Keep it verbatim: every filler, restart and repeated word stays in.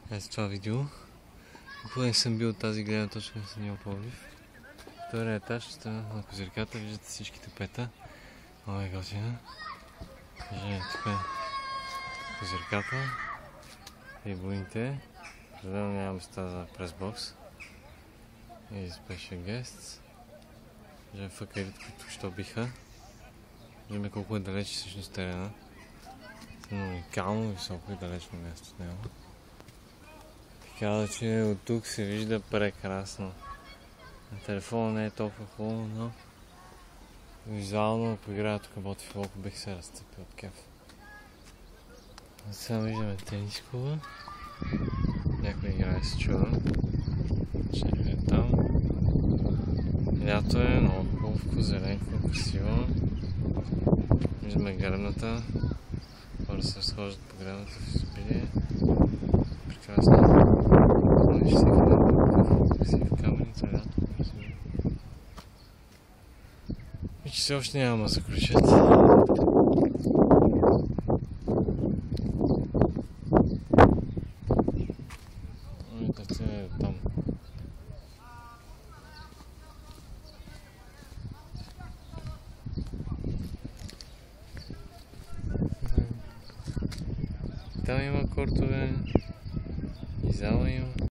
Ето това видео. Никога съм бил от тази гледна точка на Санил Пловдив. Втория етаж на Козирката, виждате всичките пета. Много е готина. Виждате тук е Козирката и буините. Пределно няма места за пресбокс и special guests. Виждаме факерите, които що биха. Виждаме колко е далеч всъщност терена. Уникално високо и далечно място от него. Така да че от тук се вижда прекрасно. На телефона не е толкова хубаво, но визуално, ако играя тук Ботифол, ако бих се разцепил от кеф. Сега виждаме тенис клуба. Някой играе с чува. Ще е там. Лято е много хубаво, зеленко, красиво. Виждаме гребната. Хора се разхождат по гребната в изобилие. Прекрасно. Виж се красив камъница, лято, красиво. И че все още няма да заключат. И търце е там. Там има кортове и зала има.